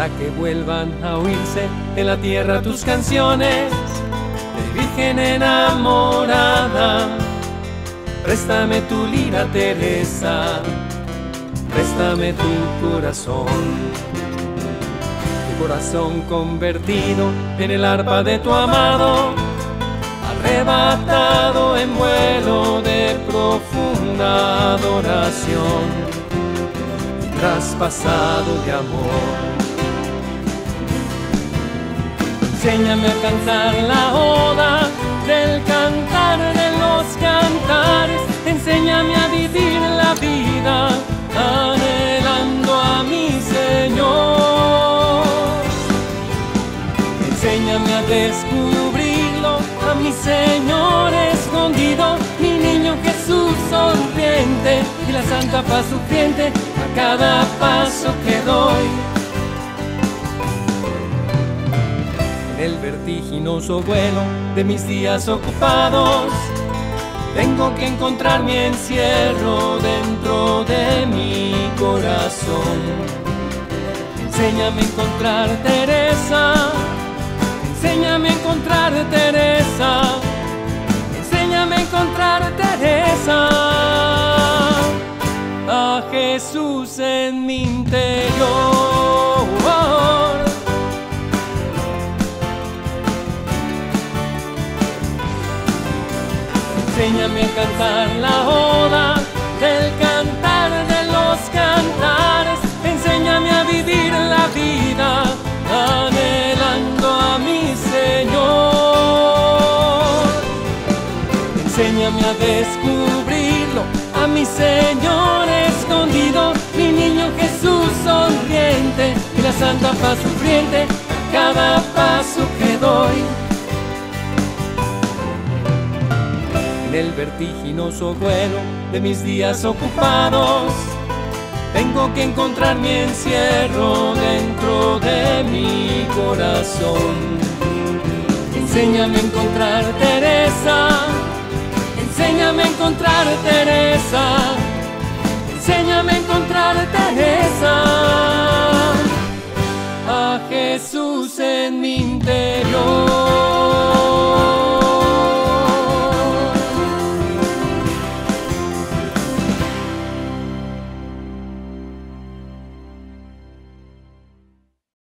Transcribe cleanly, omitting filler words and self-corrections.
para que vuelvan a oírse en la tierra tus canciones de virgen enamorada. Préstame tu lira, Teresa, préstame tu corazón convertido en el arpa de tu amado, arrebatado en vuelo de profunda adoración y traspasado de amor. Enséñame a cantar la oda del cantar de los cantares, enséñame a vivir la vida anhelando a mi Señor. Enséñame a descubrirlo, a mi Señor escondido, mi niño Jesús sonriente y la santa paz sufriente a cada paso que doy. En el vertiginoso vuelo de mis días ocupados, tengo que encontrar mi encierro dentro de mi corazón. Enséñame a encontrar, Teresa, enséñame a encontrar, Teresa, enséñame a encontrar, Teresa, a Jesús en mi interior. Enséñame a cantar la oda del cantar de los cantares, enséñame a vivir la vida anhelando a mi Señor. Enséñame a descubrirlo, a mi Señor escondido, mi niño Jesús sonriente y la santa paz sufriente a cada paso que doy. En el vertiginoso vuelo de mis días ocupados, tengo que encontrar mi encierro dentro de mi corazón. Enséñame a encontrar, Teresa, enséñame a encontrar, Teresa, enséñame a encontrar, Teresa, a Jesús en mi interior.